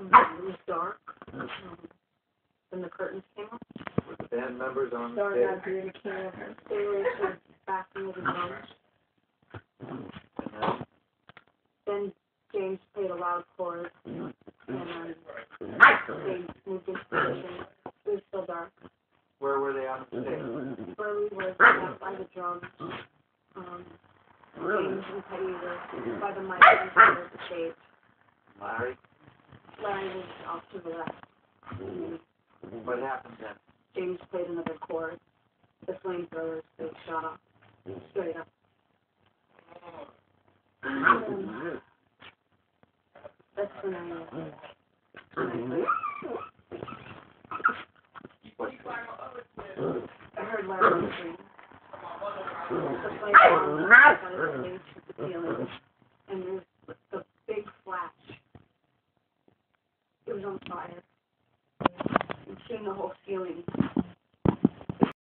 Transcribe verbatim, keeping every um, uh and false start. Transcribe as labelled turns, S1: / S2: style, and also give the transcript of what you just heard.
S1: It was dark. Um, when the curtains came up.
S2: Were the band members on the
S1: Dark
S2: stage?
S1: out here, came over. They were sort of backing with the drums.
S2: And then,
S1: Then James played a loud chord, and um, they moved into position. It was still dark.
S2: where were they on the stage?
S1: Burley was uh, by the drums. Um, James and Teddy were by the mic and Teddy was the stage.
S2: Larry?
S1: Larry was off to the left.
S2: What happened then?
S1: James played another chord. The flamethrowers, they shot up. Straight up. Um, that's when I, uh, when I played. I heard Larry scream. The flamethrowers got the stage to the ceiling, and there's the big flash. It was on fire. You seen the whole ceiling